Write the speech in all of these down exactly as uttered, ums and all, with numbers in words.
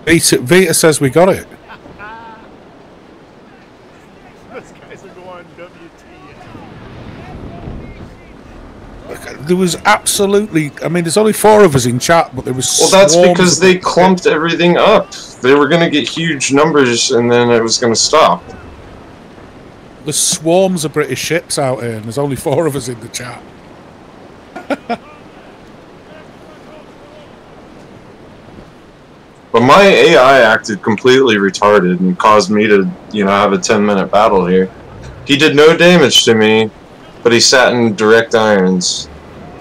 Vita, Vita says we got it. Those guys are going W T F. There was absolutely... I mean, there's only four of us in chat, but there was... Well, that's because they clumped everything up. They were going to get huge numbers, and then it was going to stop. There's swarms of British ships out here, and there's only four of us in the chat. But my A I acted completely retarded and caused me to, you know, have a ten minute battle here. He did no damage to me, but he sat in direct irons.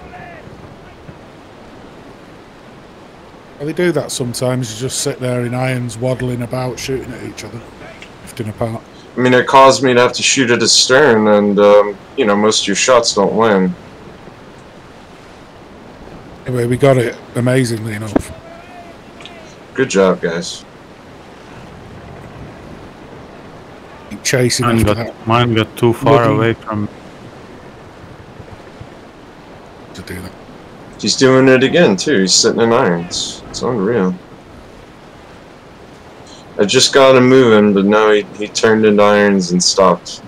Well, they do that sometimes. You just sit there in irons, waddling about, shooting at each other, drifting apart. I mean, it caused me to have to shoot at his stern, and, um, you know, most of your shots don't win. Anyway, we got it, amazingly enough. Good job, guys. Keep chasing mine after got, that. Mine got too far Looking away from... to do that. He's doing it again, too. He's sitting in irons. It's unreal. I just got him moving, but now he, he turned into irons and stopped.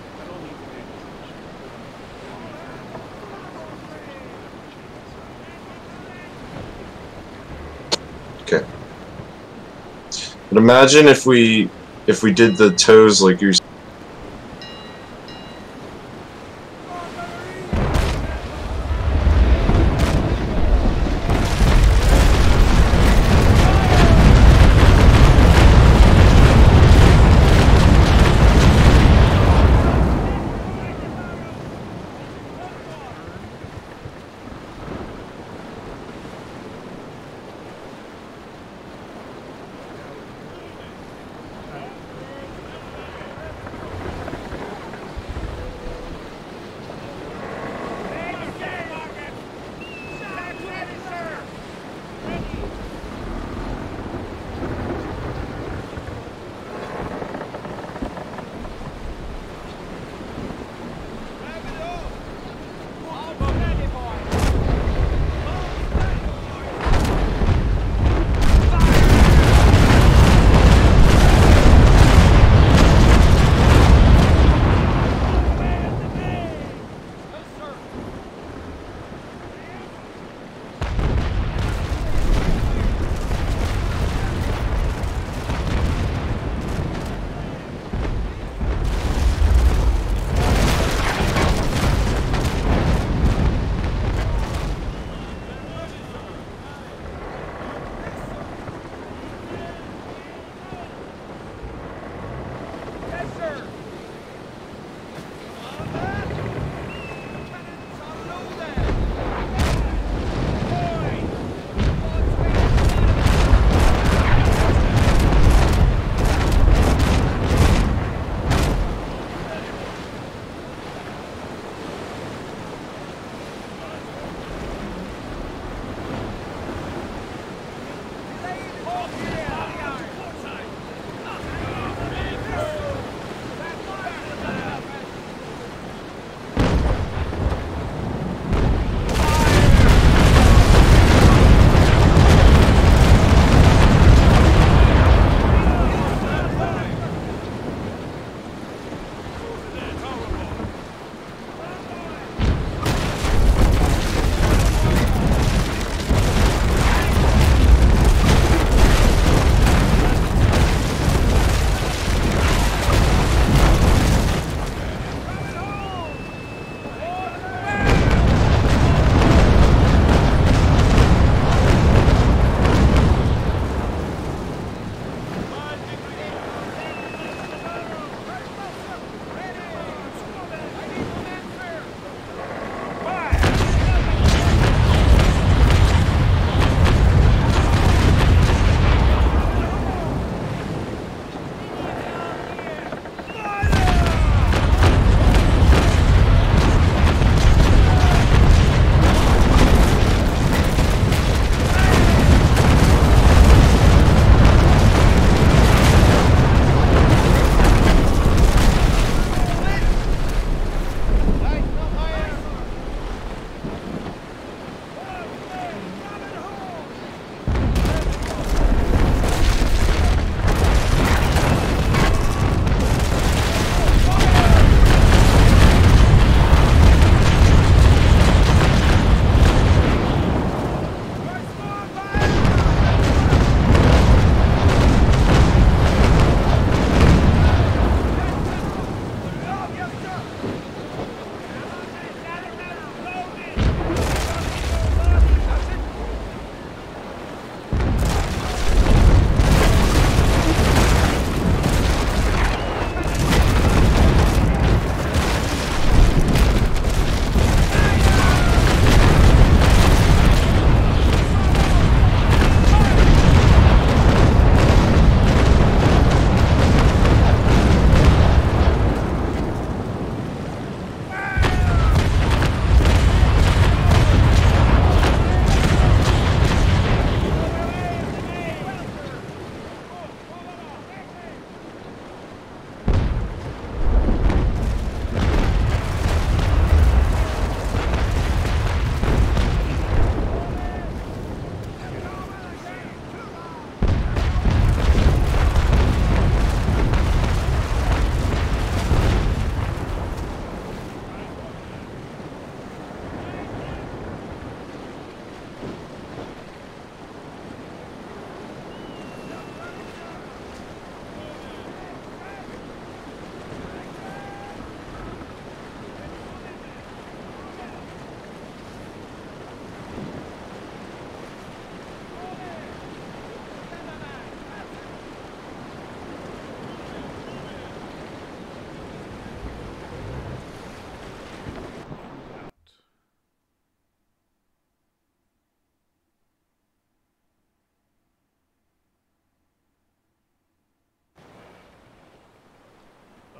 Okay. But imagine if we if we did the toes like you're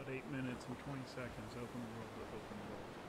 About eight minutes and twenty seconds. Open the world. Open the world.